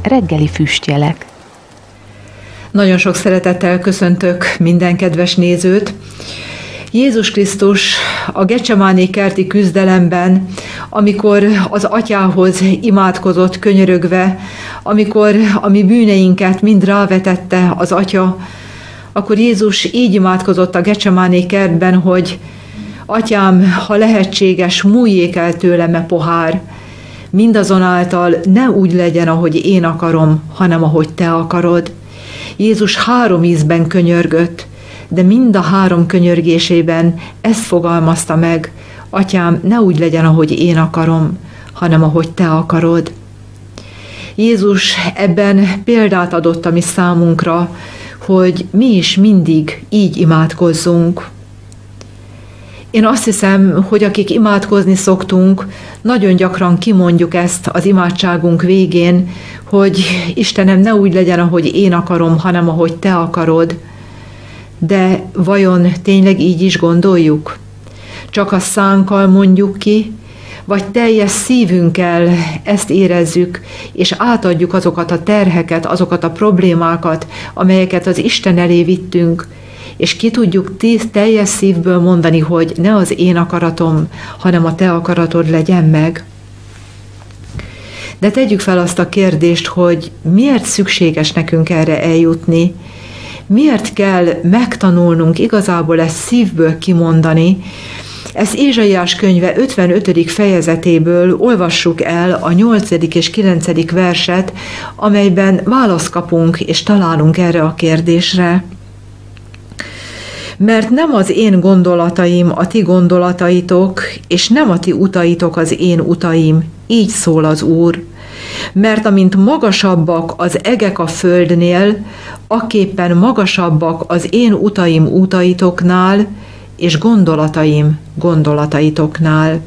Reggeli füstjelek. Nagyon sok szeretettel köszöntök minden kedves nézőt. Jézus Krisztus a Getsemáné kerti küzdelemben, amikor az Atyához imádkozott könyörögve, amikor a mi bűneinket mind rávetette az Atya, akkor Jézus így imádkozott a Getsemáné kertben, hogy Atyám, ha lehetséges, múljék el tőlem e pohár, mindazonáltal ne úgy legyen, ahogy én akarom, hanem ahogy te akarod. Jézus 3 ízben könyörgött, de mind a 3 könyörgésében ezt fogalmazta meg: Atyám, ne úgy legyen, ahogy én akarom, hanem ahogy te akarod. Jézus ebben példát adott a mi számunkra, hogy mi is mindig így imádkozzunk. Én azt hiszem, hogy akik imádkozni szoktunk, nagyon gyakran kimondjuk ezt az imádságunk végén, hogy Istenem, ne úgy legyen, ahogy én akarom, hanem ahogy te akarod. De vajon tényleg így is gondoljuk? Csak a szánkkal mondjuk ki, vagy teljes szívünkkel ezt érezzük, és átadjuk azokat a terheket, azokat a problémákat, amelyeket az Isten elé vittünk, és ki tudjuk teljes szívből mondani, hogy ne az én akaratom, hanem a te akaratod legyen meg. De tegyük fel azt a kérdést, hogy miért szükséges nekünk erre eljutni, miért kell megtanulnunk igazából ezt szívből kimondani. Ezt Ézsaiás könyve 55. fejezetéből olvassuk el a 8. és 9. verset, amelyben választ kapunk és találunk erre a kérdésre. Mert nem az én gondolataim a ti gondolataitok, és nem a ti utaitok az én utaim, így szól az Úr. Mert amint magasabbak az egek a földnél, akképpen magasabbak az én utaim utaitoknál, és gondolataim gondolataitoknál.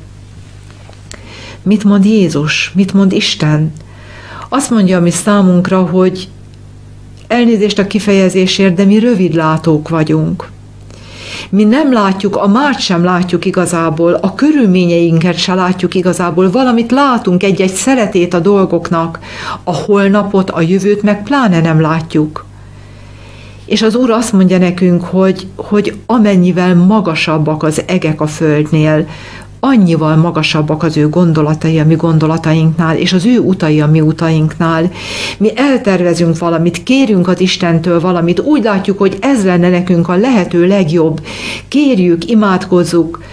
Mit mond Jézus? Mit mond Isten? Azt mondja mi számunkra, hogy elnézést a kifejezésért, de mi rövidlátók vagyunk. Mi nem látjuk, a mást sem látjuk igazából, a körülményeinket sem látjuk igazából, valamit látunk, egy-egy szeletét a dolgoknak, a holnapot, a jövőt meg pláne nem látjuk. És az Úr azt mondja nekünk, hogy amennyivel magasabbak az egek a földnél, annyival magasabbak az ő gondolatai a mi gondolatainknál, és az ő utai a mi utainknál. Mi eltervezünk valamit, kérünk az Istentől valamit, úgy látjuk, hogy ez lenne nekünk a lehető legjobb. Kérjük, imádkozzuk,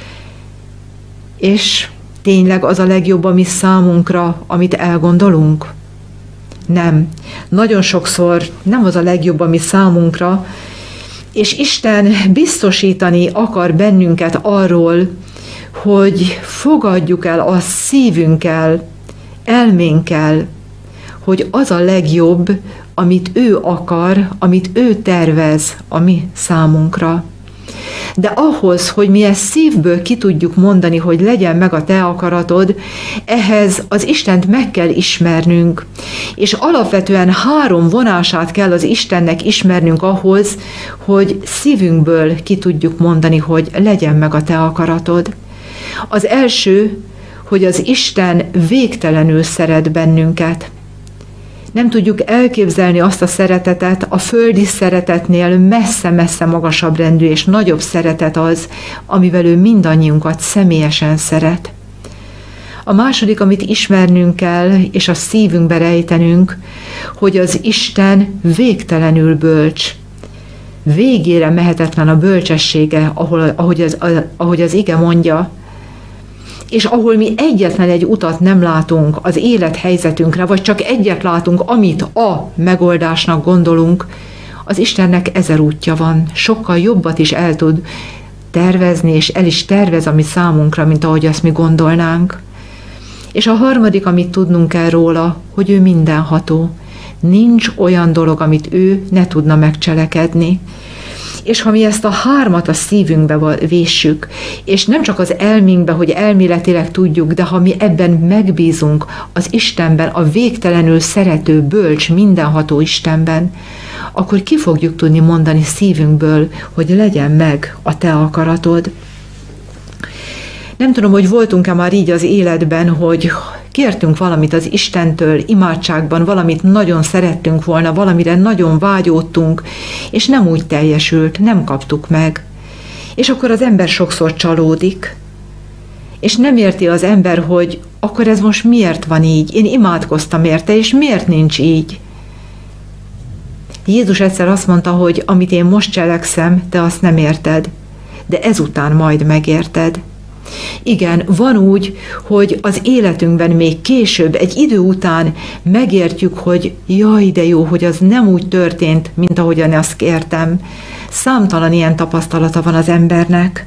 és tényleg az a legjobb a mi számunkra, amit elgondolunk? Nem. Nagyon sokszor nem az a legjobb a mi számunkra, és Isten biztosítani akar bennünket arról, hogy fogadjuk el a szívünkkel, elménkkel, hogy az a legjobb, amit ő akar, amit ő tervez a mi számunkra. De ahhoz, hogy mi ezt szívből ki tudjuk mondani, hogy legyen meg a te akaratod, ehhez az Istent meg kell ismernünk. És alapvetően 3 vonását kell az Istennek ismernünk ahhoz, hogy szívünkből ki tudjuk mondani, hogy legyen meg a te akaratod. Az első, hogy az Isten végtelenül szeret bennünket. Nem tudjuk elképzelni azt a szeretetet, a földi szeretetnél messze-messze magasabb rendű és nagyobb szeretet az, amivel ő mindannyiunkat személyesen szeret. A második, amit ismernünk kell, és a szívünkbe rejtenünk, hogy az Isten végtelenül bölcs. Végére mehetetlen a bölcsessége, ahogy az ige mondja, és ahol mi egyetlen egy utat nem látunk az élethelyzetünkre, vagy csak egyet látunk, amit a megoldásnak gondolunk, az Istennek 1000 útja van. Sokkal jobbat is el tud tervezni, és el is tervez a mi számunkra, mint ahogy azt mi gondolnánk. És a harmadik, amit tudnunk kell róla, hogy ő mindenható. Nincs olyan dolog, amit ő ne tudna megcselekedni. És ha mi ezt a 3 a szívünkbe véssük, és nem csak az elménkbe, hogy elméletileg tudjuk, de ha mi ebben megbízunk az Istenben, a végtelenül szerető, bölcs, mindenható Istenben, akkor ki fogjuk tudni mondani szívünkből, hogy legyen meg a te akaratod. Nem tudom, hogy voltunk-e már így az életben, hogy kértünk valamit az Istentől, imádságban, valamit nagyon szerettünk volna, valamire nagyon vágyódtunk, és nem úgy teljesült, nem kaptuk meg. És akkor az ember sokszor csalódik, és nem érti az ember, hogy akkor ez most miért van így, én imádkoztam érte, és miért nincs így. Jézus egyszer azt mondta, hogy amit én most cselekszem, te azt nem érted, de ezután majd megérted. Igen, van úgy, hogy az életünkben még később, egy idő után megértjük, hogy jaj, de jó, hogy az nem úgy történt, mint ahogyan azt kértem. Számtalan ilyen tapasztalata van az embernek.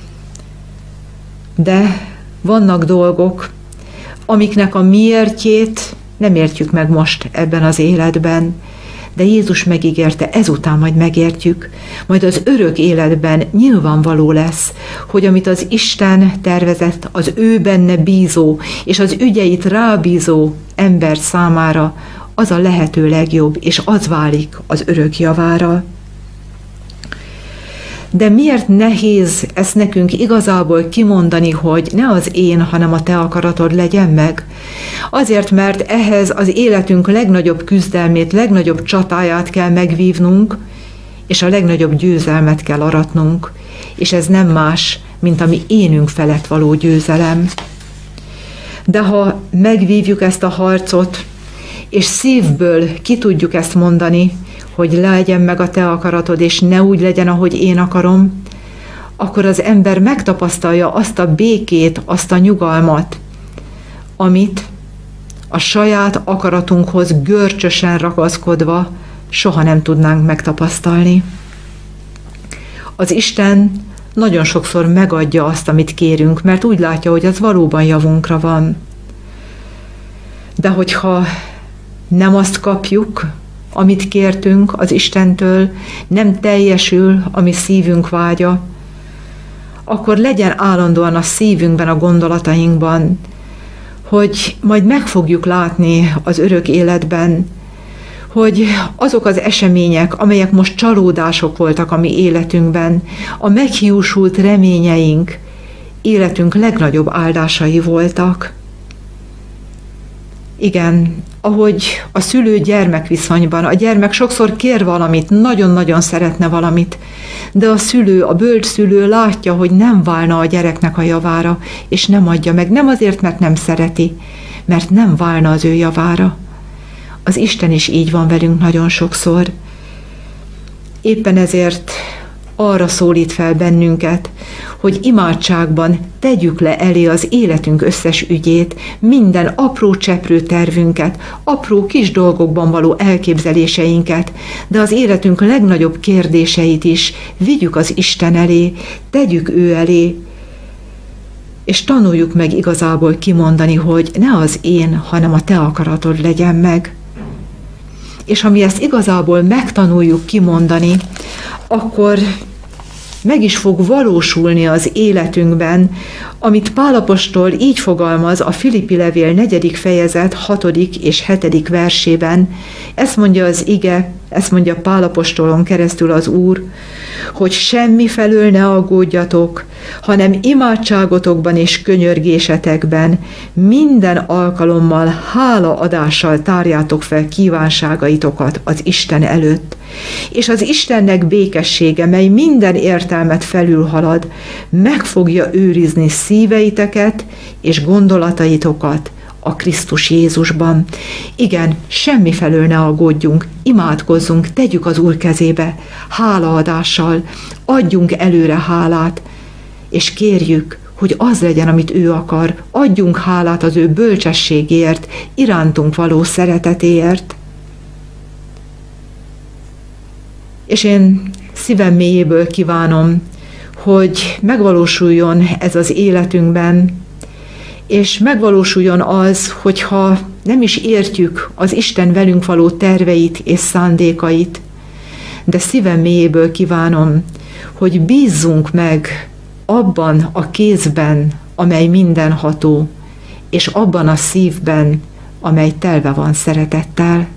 De vannak dolgok, amiknek a miértjét nem értjük meg most ebben az életben, de Jézus megígérte, ezután majd megértjük, majd az örök életben nyilvánvaló lesz, hogy amit az Isten tervezett, az ő benne bízó és az ügyeit rábízó ember számára, az a lehető legjobb, és az válik az örök javára. De miért nehéz ezt nekünk igazából kimondani, hogy ne az én, hanem a te akaratod legyen meg? Azért, mert ehhez az életünk legnagyobb küzdelmét, legnagyobb csatáját kell megvívnunk, és a legnagyobb győzelmet kell aratnunk. És ez nem más, mint a mi énünk felett való győzelem. De ha megvívjuk ezt a harcot, és szívből ki tudjuk ezt mondani, hogy legyen meg a te akaratod, és ne úgy legyen, ahogy én akarom, akkor az ember megtapasztalja azt a békét, azt a nyugalmat, amit a saját akaratunkhoz görcsösen ragaszkodva soha nem tudnánk megtapasztalni. Az Isten nagyon sokszor megadja azt, amit kérünk, mert úgy látja, hogy az valóban javunkra van. De hogyha nem azt kapjuk, amit kértünk az Istentől, nem teljesül a mi szívünk vágya, akkor legyen állandóan a szívünkben, a gondolatainkban, hogy majd meg fogjuk látni az örök életben, hogy azok az események, amelyek most csalódások voltak a mi életünkben, a meghiúsult reményeink életünk legnagyobb áldásai voltak. Igen, ahogy a szülő-gyermek viszonyban, a gyermek sokszor kér valamit, nagyon-nagyon szeretne valamit, de a szülő, a bölcs szülő látja, hogy nem válna a gyereknek a javára, és nem adja meg, nem azért, mert nem szereti, mert nem válna az ő javára. Az Isten is így van velünk nagyon sokszor. Éppen ezért arra szólít fel bennünket, hogy imádságban tegyük le elé az életünk összes ügyét, minden apró cseprő tervünket, apró kis dolgokban való elképzeléseinket, de az életünk legnagyobb kérdéseit is vigyük az Isten elé, tegyük ő elé, és tanuljuk meg igazából kimondani, hogy ne az én, hanem a te akaratod legyen meg. És ha mi ezt igazából megtanuljuk kimondani, akkor meg is fog valósulni az életünkben, amit Pál apostol így fogalmaz a Filippi levél 4. fejezet 6. és 7. versében. Ezt mondja az ige, ezt mondja Pál apostolon keresztül az Úr, hogy semmi felől ne aggódjatok, hanem imádságotokban és könyörgésetekben minden alkalommal hálaadással tárjátok fel kívánságaitokat az Isten előtt. És az Istennek békessége, mely minden értelmet felülhalad, meg fogja őrizni szíveiteket és gondolataitokat a Krisztus Jézusban. Igen, semmi felől ne aggódjunk, imádkozzunk, tegyük az Úr kezébe, hálaadással, adjunk előre hálát, és kérjük, hogy az legyen, amit ő akar, adjunk hálát az ő bölcsességért, irántunk való szeretetéért. És én szívem mélyéből kívánom, hogy megvalósuljon ez az életünkben, és megvalósuljon az, hogyha nem is értjük az Isten velünk való terveit és szándékait, de szívem mélyéből kívánom, hogy bízzunk meg abban a kézben, amely mindenható, és abban a szívben, amely telve van szeretettel.